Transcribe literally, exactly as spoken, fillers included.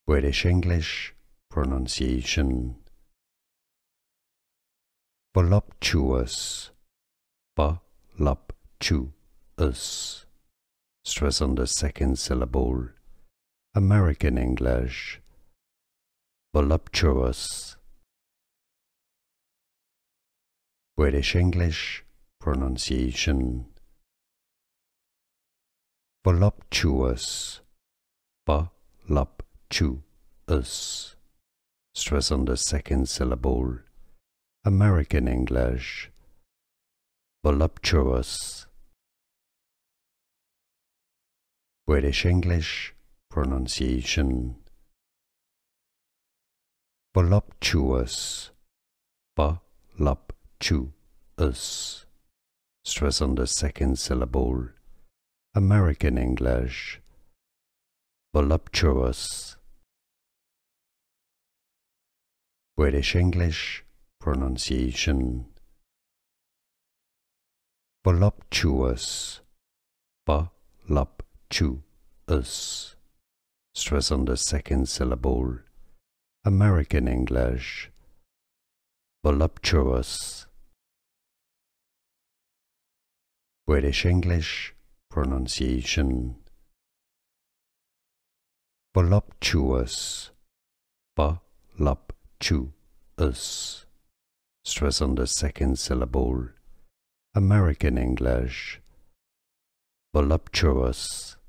British English pronunciation. Voluptuous, voluptuous. Stress on the second syllable. American English. Voluptuous. British English pronunciation. Voluptuous, voluptuous. Stress on the second syllable. American English. Voluptuous. British English pronunciation. Voluptuous, voluptuous. Stress on the second syllable. American English. Voluptuous. British English pronunciation. Voluptuous, voluptuous. Stress on the second syllable. American English. Voluptuous. British English pronunciation. Voluptuous, voluptuous. Stress on the second syllable. American English. Voluptuous.